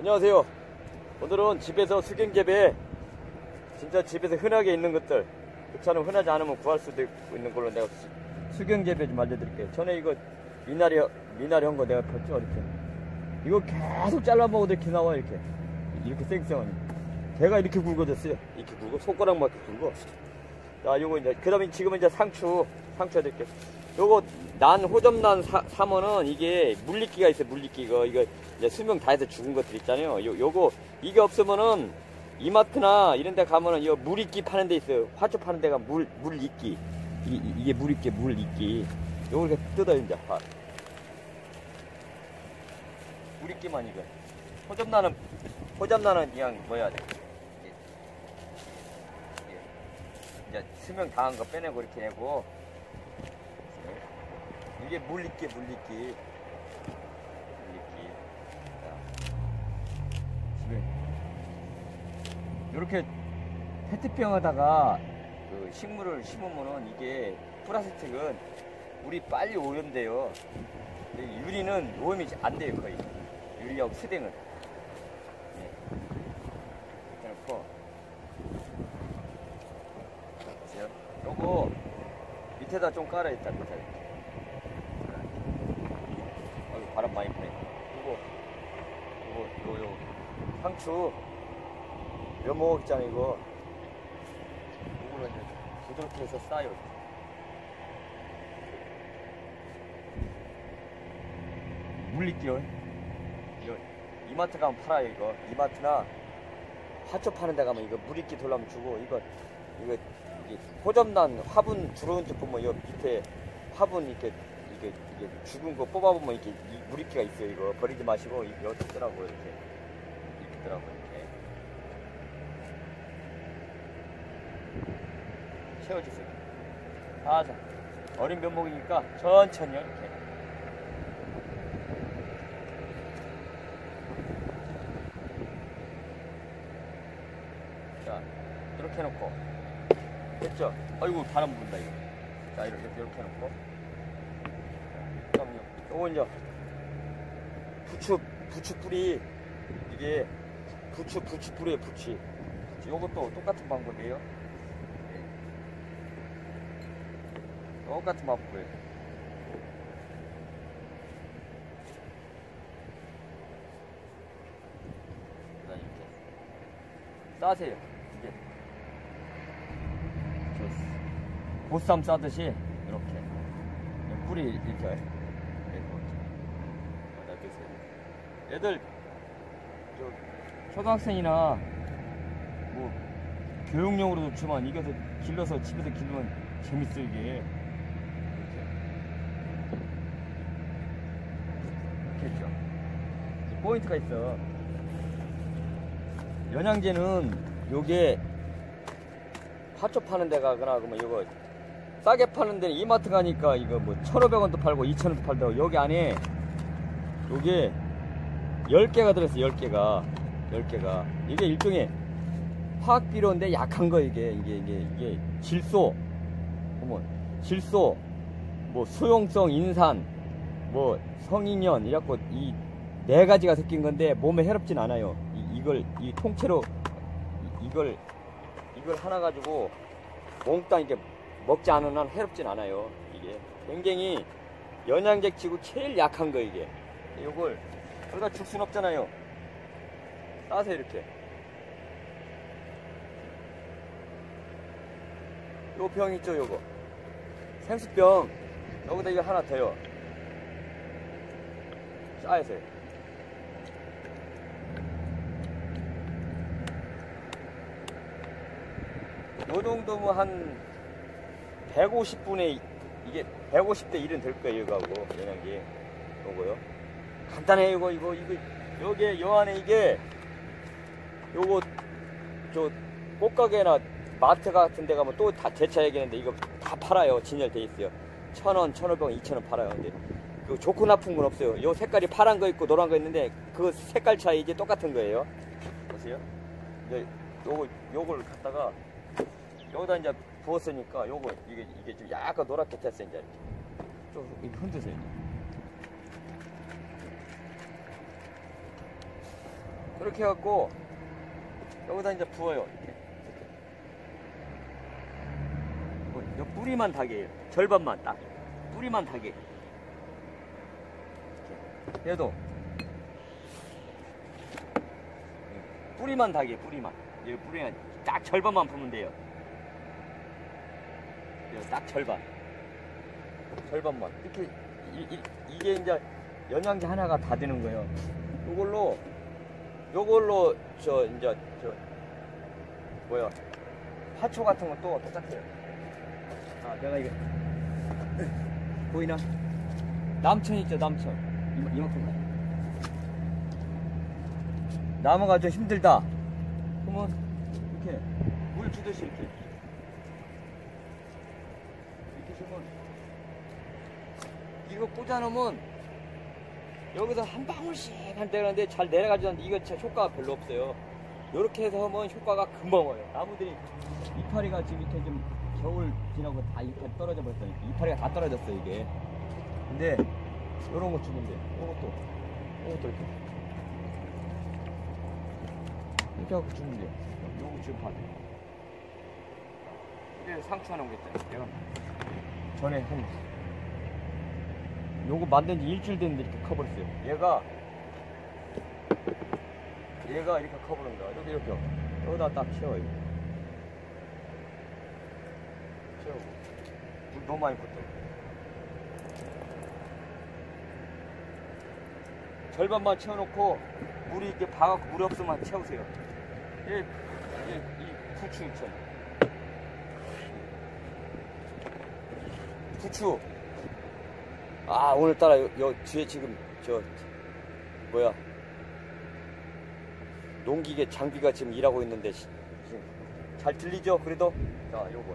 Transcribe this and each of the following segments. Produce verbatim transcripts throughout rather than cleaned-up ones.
안녕하세요. 오늘은 집에서 수경재배, 진짜 집에서 흔하게 있는 것들, 그처럼 흔하지 않으면 구할 수도 있는 걸로 내가 수경재배 좀 알려드릴게요. 전에 이거 미나리, 미나리 한 거 내가 폈죠, 이렇게. 이거 계속 잘라먹어도 이렇게 나와, 이렇게. 이렇게 쌩쌩하니. 걔가 이렇게 굵어졌어요. 이렇게 굵어. 손가락만큼 굵어. 자, 요거 이제, 그 다음에 지금은 이제 상추, 상추 해드릴게요. 요거, 난, 호접난 사, 사면은 이게 물리기가 있어요, 물리기가. 이거, 이제 수명 다 해서 죽은 것들 있잖아요. 요, 요거, 이게 없으면은, 이마트나 이런 데 가면은, 요 물이끼 파는 데 있어요. 화초 파는 데가 물, 물이끼. 이, 이, 이게 물이끼, 물이끼. 요걸 이렇게 뜯어요, 이제. 파. 물이끼만 이거. 호접나는, 호접나는 그냥 뭐야 돼. 이제 수명 다한 거 빼내고 이렇게 내고. 이게 물리끼, 물리끼. 물리끼. 자. 집에. 요렇게 페트병에다가 그 식물을 심으면은 이게 플라스틱은 물이 빨리 오염돼요. 근데 유리는 오염이 안 돼요, 거의. 유리하고 스댕은. 네. 이렇게 보세요. 요거 밑에다 좀 깔아있다, 밑에. 바람 많이 부네. 요거, 요거, 요, 요, 상추, 묘목 있잖아, 이거. 요거를 이제 부드럽게 해서 싸요. 물리기요. 이거, 이마트 가면 팔아요, 이거. 이마트나 화초 파는 데 가면 이거 물리기 돌라면 주고, 이거, 이거, 이게 호접난 화분 들어온 쪽 보면 요 밑에 화분 이렇게 이게, 이게 죽은 거 뽑아보면 이렇게 물이끼가 있어요. 이거 버리지 마시고 여기 있더라고요. 이렇게 이렇게 있더라고요. 이렇게 채워주세요. 아, 자, 어린 면목이니까 천천히요. 이렇게. 자, 이렇게 해놓고 됐죠? 아이고 바람 분다 이거. 자, 이렇게 이렇게 해놓고. 요거 이제 부추 부추 뿌리, 이게 부추 부추 뿌리에 부추. 요것도 똑같은 방법이에요. 네. 똑같은 방법이에요. 자, 이렇게 싸세요. 이게 저 보쌈 싸듯이 이렇게 뿌리 이렇게. 애들 저 초등학생이나 뭐 교육용으로도 좋지만 이것도 길러서 집에서 기르면 재밌어. 이게 이렇게 이렇게 했죠. 포인트가 있어. 연양제는 요게 화초 파는 데 가거나 그러면 이거 싸게 파는 데는 이마트 가니까 이거 뭐 천오백 원도 팔고 이천 원도 팔더라고. 여기 안에 요게 열 개가 들어있어요. 열 개가. 열 개가. 이게 일종의 화학비료인데 약한 거, 이게. 이게, 이게, 이게 질소. 보면, 질소, 뭐, 수용성 인산, 뭐, 성인연, 이래갖고 이 네 가지가 섞인 건데 몸에 해롭진 않아요. 이, 이걸, 이 통째로, 이, 이걸, 이걸 하나 가지고 몽땅 이렇게 먹지 않은 한 해롭진 않아요. 이게. 굉장히 영양제 치고 제일 약한 거, 이게. 이걸 여기다 줄 순 없잖아요. 싸세요. 이렇게 요 병 있죠, 요거 생수병. 여기다 이거 하나 더요. 싸세요. 요 정도면 한 백오십 분의 이게 백오십 대 일은 될 거예요. 이거하고 영양제 요거요. 간단해요. 이거 이거 이거 여기에 요 안에 이게 요거 저 꽃가게나 마트 같은 데 가면 또 다 재차야겠는데 이거 다 팔아요. 진열돼 있어요. 천 원, 천오백 원, 이천 원 팔아요. 근데 그 좋고 나쁜 건 없어요. 요 색깔이 파란 거 있고 노란 거 있는데 그 색깔 차이 이제 똑같은 거예요. 보세요. 이제 요거 요걸 갖다가 여기다 이제 부었으니까 요거 이게 이게 좀 약간 노랗게 됐어요. 이제 좀 이렇게 흔드세요. 이렇게 해갖고 여기다 이제 부어요. 이렇게. 뭐, 요 뿌리만 닭이에요. 절반만 딱. 뿌리만 닭이. 이렇게. 얘도 뿌리만 닭이에요. 뿌리만. 이 뿌리만 딱 절반만 부으면 돼요. 딱 절반. 절반만. 이렇게 이, 이, 이게 이제 영양제 하나가 다 되는 거예요. 요걸로 요걸로 저 이제 저 뭐야 화초 같은 것도 똑같아요. 아 내가 이게 보이나? 남천 있죠 남천. 이마, 이만큼 가. 나무가 좀 힘들다. 그러면 이렇게 물 주듯이 이렇게 이렇게 주면 이거 꽂아놓으면 여기서 한 방울씩 한 되는데 잘 내려가지 않는데 이거 진짜 효과가 별로 없어요. 이렇게 해서 하면 효과가 금방 와요. 나무들이 이파리가 지금 이렇게 좀 겨울 지나고 다 이렇게 떨어져 버렸어요. 이파리가 다 떨어졌어요 이게. 근데 요런 거 주면 돼. 요것도 요것도 이렇게 이렇게 하고 주면 돼요. 요거 지금 봐. 이게 상추 하나 오겠잖아요. 내가 전에 한 요거 만든 지 일주일 됐는데 이렇게 커버렸어요. 얘가 얘가 이렇게 커버린 거야. 여기 이렇게 여기다 딱 채워요. 채우고 물 너무 많이 붓죠. 절반만 채워놓고 물이 이렇게 박아갖고 물이 없으면 채우세요. 이, 이, 이 부추 있잖아요. 부추. 아 오늘따라 여, 여 뒤에 지금 저 뭐야 농기계 장비가 지금 일하고 있는데 지금 잘 들리죠? 그래도 자 요거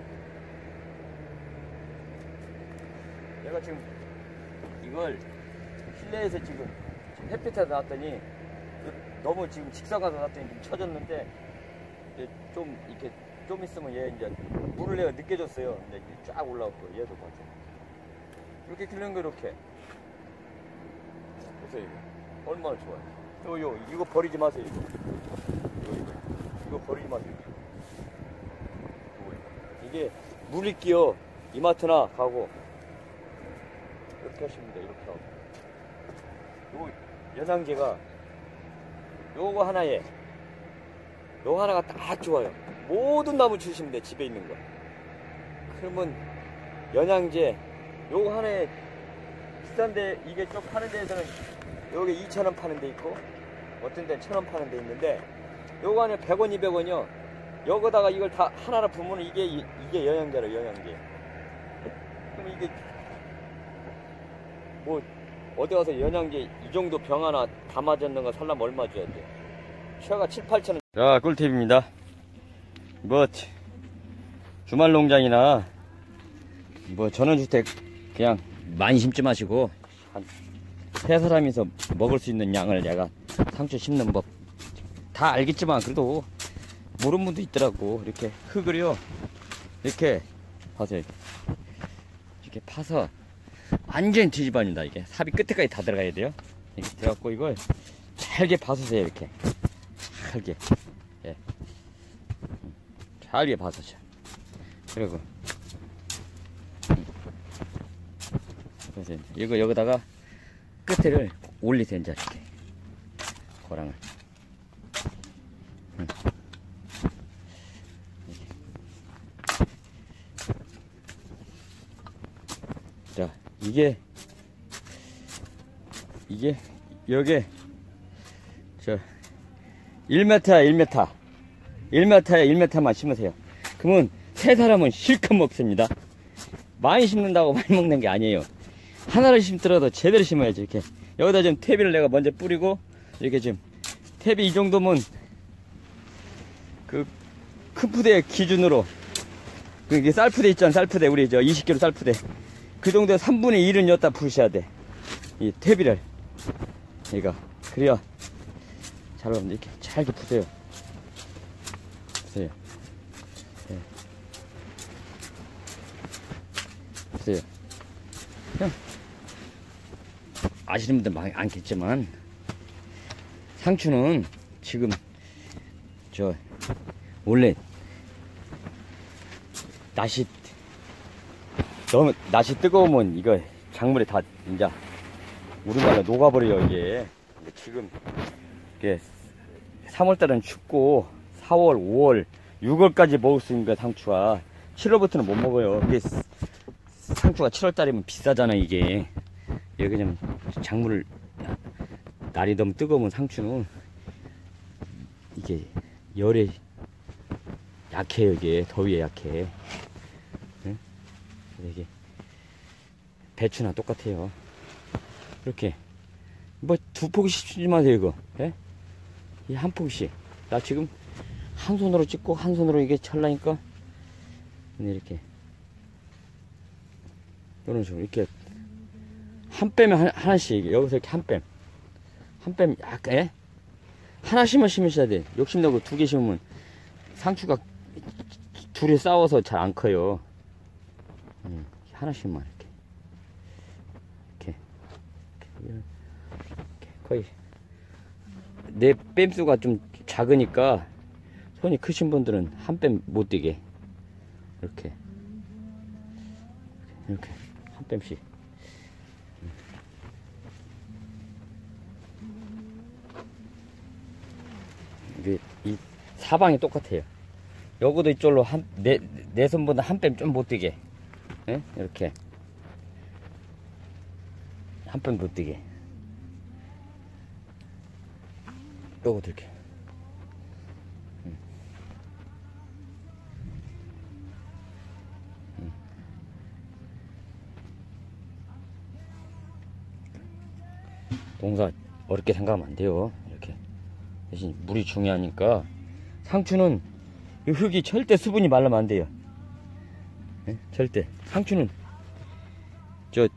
내가 지금 이걸 실내에서 지금 햇빛에 놨더니 너무 지금 직사가서 놨더니 좀 처졌는데 좀 이렇게 좀 있으면 얘 이제 물을 내가 늦게 줬어요. 근데 쫙 올라왔고 얘도 봐줘. 이렇게 기르는 거 이렇게 보세요. 이거 얼마나 좋아요. 요, 요 이거 버리지 마세요. 이거 이거, 이거. 이거 버리지 마세요. 이게 물이 끼어 이마트나 가고 이렇게 하시면 돼요. 이렇게 하고 요 연양제가 요거 하나에 요거 하나가 딱 좋아요. 모든 나무 주시면 돼. 집에 있는 거. 그러면 연양제 요거 하나에 비싼데 이게 좀 파는 데에서는 여기 이천 원 파는 데 있고 어떤 데는 천 원 파는 데 있는데 요거 안에 백 원, 이백 원이요. 여기다가 이걸 다 하나로 부으면 이게 이게 영양제로 영양제. 그럼 이게 뭐 어디 가서 영양제 이 정도 병 하나 다 맞았는 거 살려면 얼마 줘야 돼? 최가 칠, 팔천 원. 자, 꿀팁입니다. 뭐 주말 농장이나 뭐 전원주택 그냥 많이 심지 마시고 한 세 사람이서 먹을 수 있는 양을 내가 상추 심는 법 다 알겠지만 그래도 모르는 분도 있더라고. 이렇게 흙을요 이렇게 파세요. 이렇게 파서 완전히 뒤집어냅니다. 이게 삽이 끝에까지 다 들어가야 돼요. 이렇게 들어갖고 이걸 잘게 봐주세요. 이렇게 잘게 예. 잘게 봐주세요. 그리고 그래서 이거 여기다가 끝을 올리세요. 이제 이렇게 고랑을 응. 자 이게 이게 여기 저 일 미터야 일 미터 일 미터야 일 미터만 심으세요. 그러면 세 사람은 실컷 먹습니다. 많이 심는다고 많이 먹는 게 아니에요. 하나를 심더라도 제대로 심어야지. 이렇게 여기다 좀 퇴비를 내가 먼저 뿌리고 이렇게 지금 퇴비 이 정도면 그 큰 푸대 기준으로 그게 쌀푸대 있잖아. 쌀푸대 우리 저 이십 킬로그램 쌀푸대 그 정도에 삼분의 일은 여기다 부으셔야 돼. 이 퇴비를 이거 그래야 잘 나옵니다. 이렇게 잘게 푸세요. 보세요. 네. 보세요. 그냥 아시는 분들 많이 않겠지만 상추는 지금 저 원래 날씨 너무 날씨 뜨거우면 이거 작물이 다 이제 우리나라 녹아버려요 이게. 지금 이게 삼월달은 춥고 사월, 오월, 유월까지 먹을 수 있는 거야 상추가. 칠월부터는 못 먹어요. 이게 상추가 칠월달이면 비싸잖아 이게. 여기 좀 작물을 날이 너무 뜨거우면 상추는 이게 열에 약해요 이게. 더위에 약해. 응? 이게 배추나 똑같아요. 이렇게 뭐 두 포기씩 주지 마세요 이거. 예? 이 한 포기씩. 나 지금 한 손으로 찍고 한 손으로 이게 찰라니까. 이렇게 이런 식으로 이렇게 한 뺨에 한, 하나씩 여기서 이렇게 한 뺨 한 뺨 약간 예? 하나씩만 심으셔야 돼. 욕심내고 두 개 심으면 상추가 둘이 싸워서 잘 안 커요. 음, 하나씩만 이렇게 이렇게, 이렇게 이렇게 거의 내 뺨수가 좀 작으니까 손이 크신 분들은 한 뺨 못 되게 이렇게 이렇게 한 뺨씩. 이게 이 사방이 똑같아요. 여기도 이쪽으로 한 내 내 손보다 한 뺨 좀 못 되게. 예? 이렇게 한 뺨 못 되게. 요거도 이렇게. 음. 음. 농사 어렵게 생각하면 안 돼요. 이렇게 대신 물이 중요하니까. 상추는 이 흙이 절대 수분이 말르면 안 돼요. 네? 절대. 상추는 저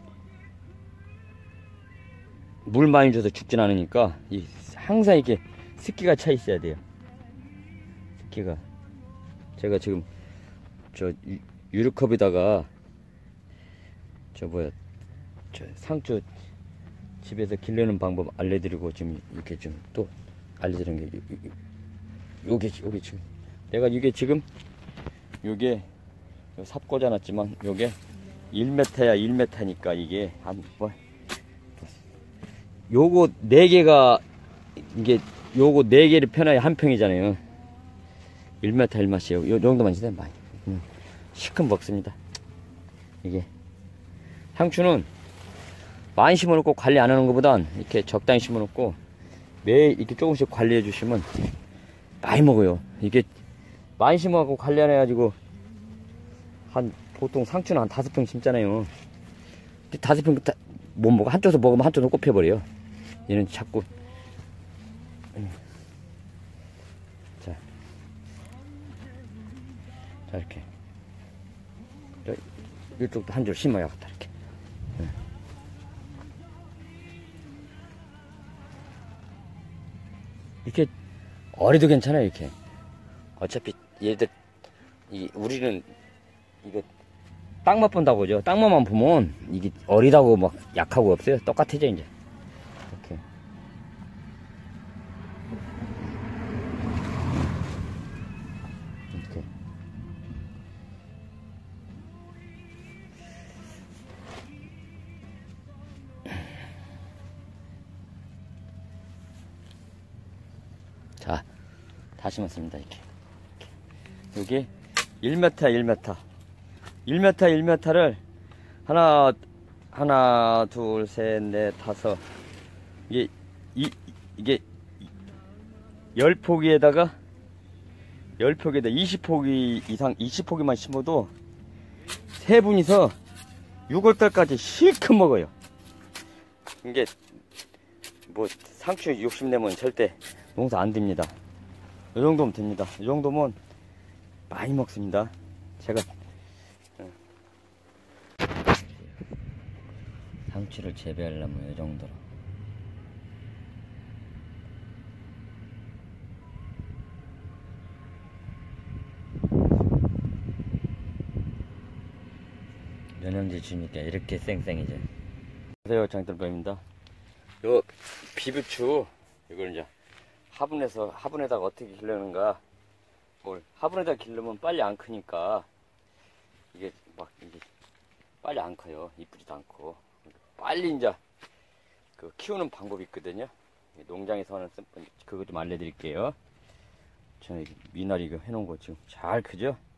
물 많이 줘서 죽진 않으니까 이 항상 이렇게 습기가 차 있어야 돼요. 습기가. 제가 지금 저 유, 유리컵에다가 저 뭐야 저 상추 집에서 길르는 방법 알려드리고 지금 이렇게 좀 또 알려드리는 게 요게 요게 지금 내가 이게 지금 요게 삽 꽂아놨지만 요게 일 미터야 일 미터니까 이게 한 뭐 요거 네 개가 이게 요거 네 개를 편하게 한 평이잖아요. 일 미터 일 미터요. 요 정도만 있으면 많이 음, 시큼 먹습니다. 이게 상추는 많이 심어놓고 관리 안 하는 것보단 이렇게 적당히 심어놓고 매일 이렇게 조금씩 관리해 주시면 많이 먹어요. 이게 많이 심어갖고 관리 안 해가지고 한 보통 상추는 한 다섯 평 심잖아요. 다섯 평 못 먹어. 한쪽에서 먹으면 한쪽으로 꼽혀버려요. 얘는 자꾸 자, 자 이렇게 이쪽도 한 줄 심어야겠다 이렇게. 이렇게 어리도 괜찮아요. 이렇게 어차피 얘들 이 우리는 이거 땅맛 본다고 보죠. 땅맛만 보면 이게 어리다고 막 약하고 없어요. 똑같아져 이제. 이렇게 이렇게 자, 다 심었습니다. 이렇게. 여기 일 미터 일 미터 일 미터 일 미터를 하나 하나 둘 셋 넷 다섯 이게 이 이게 열 포기에다가 열 포기에다 이십 포기 이상 이십 포기만 심어도 세 분이서 유월달까지 실컷 먹어요. 이게 뭐 상추 욕심내면 절대 농사 안 됩니다. 이 정도면 됩니다. 이 정도면 많이 먹습니다. 제가 상추를 재배하려면 이 정도로 면역지 주니까 이렇게 쌩쌩해져. 안녕하세요, 장돌범입니다. 요 비부추 이걸 이제 화분에서 화분에다가 어떻게 기르는가. 뭘 화분에다 기르면 빨리 안 크니까 이게 막 이게 빨리 안 커요. 이쁘지도 않고. 빨리 이제 그 키우는 방법이 있거든요. 농장에서 하는 그거 좀 알려드릴게요. 저는 미나리 이거 해놓은 거 지금 잘 크죠?